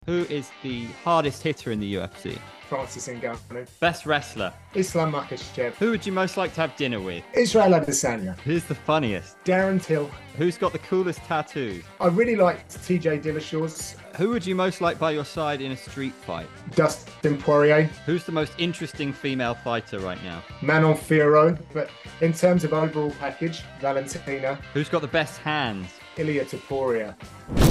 Who is the hardest hitter in the UFC? Francis Ngannou. Best wrestler? Islam Makhachev. Who would you most like to have dinner with? Israel Adesanya. Who's the funniest? Darren Till. Who's got the coolest tattoos? I really liked TJ Dillashaw's. Who would you most like by your side in a street fight? Dustin Poirier. Who's the most interesting female fighter right now? Manon Fiorot. But in terms of overall package, Valentina. Who's got the best hands? Ilia Topuria.